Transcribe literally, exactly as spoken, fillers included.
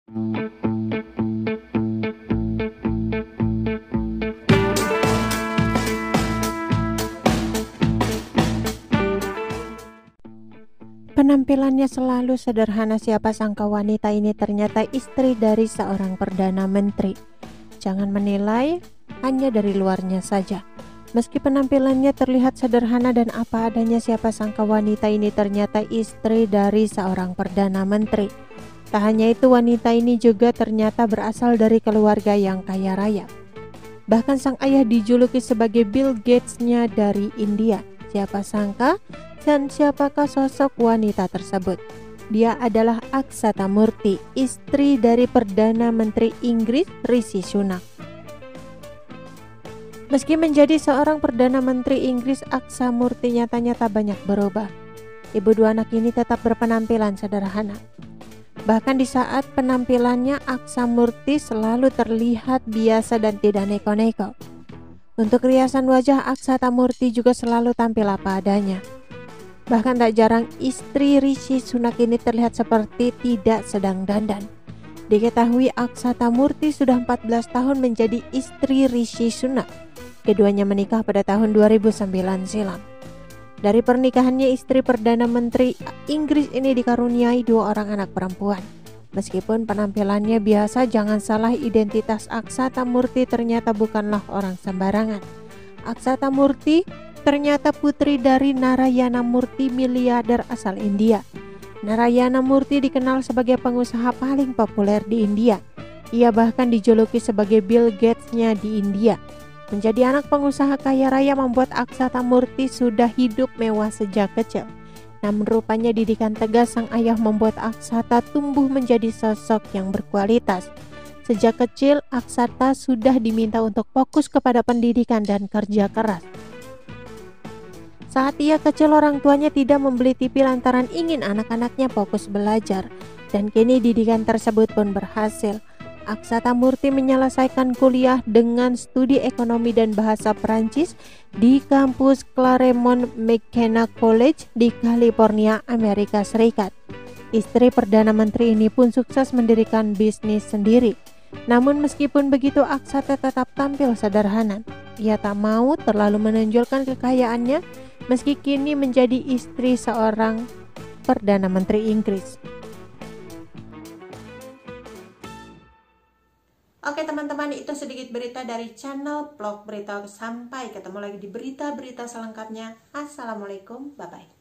Penampilannya selalu sederhana, siapa sangka wanita ini ternyata istri dari seorang Perdana Menteri. Jangan menilai hanya dari luarnya saja. Meski penampilannya terlihat sederhana dan apa adanya, siapa sangka wanita ini ternyata istri dari seorang Perdana Menteri. Tak hanya itu, wanita ini juga ternyata berasal dari keluarga yang kaya raya. Bahkan sang ayah dijuluki sebagai Bill Gates-nya dari India. Siapa sangka? Dan siapakah sosok wanita tersebut? Dia adalah Akshata Murthy, istri dari Perdana Menteri Inggris Rishi Sunak. Meski menjadi seorang Perdana Menteri Inggris, Akshata Murthy nyatanya tak banyak berubah. Ibu dua anak ini tetap berpenampilan sederhana. Bahkan di saat penampilannya, Akshata Murthy selalu terlihat biasa dan tidak neko-neko. Untuk riasan wajah, Akshata Murthy juga selalu tampil apa adanya. Bahkan tak jarang istri Rishi Sunak ini terlihat seperti tidak sedang dandan. Diketahui Akshata Murthy sudah empat belas tahun menjadi istri Rishi Sunak. Keduanya menikah pada tahun dua ribu sembilan silam. Dari pernikahannya, istri Perdana Menteri Inggris ini dikaruniai dua orang anak perempuan. Meskipun penampilannya biasa, jangan salah, identitas Akshata Murthy ternyata bukanlah orang sembarangan. Akshata Murthy ternyata putri dari Narayana Murthy, miliarder asal India. Narayana Murthy dikenal sebagai pengusaha paling populer di India. Ia bahkan dijuluki sebagai Bill Gates-nya di India. Menjadi anak pengusaha kaya raya membuat Akshata Murthy sudah hidup mewah sejak kecil. Namun rupanya didikan tegas sang ayah membuat Akshata tumbuh menjadi sosok yang berkualitas. Sejak kecil, Akshata sudah diminta untuk fokus kepada pendidikan dan kerja keras. Saat ia kecil, orang tuanya tidak membeli T V lantaran ingin anak-anaknya fokus belajar, dan kini didikan tersebut pun berhasil. Akshata Murthy menyelesaikan kuliah dengan studi ekonomi dan bahasa Perancis di kampus Claremont McKenna College di California, Amerika Serikat. Istri Perdana Menteri ini pun sukses mendirikan bisnis sendiri. Namun meskipun begitu, Akshata tetap tampil sederhana. Ia tak mau terlalu menonjolkan kekayaannya meski kini menjadi istri seorang Perdana Menteri Inggris. Oke teman-teman, itu sedikit berita dari channel Vlog Berita. Sampai ketemu lagi di berita-berita selengkapnya. Assalamualaikum, bye-bye.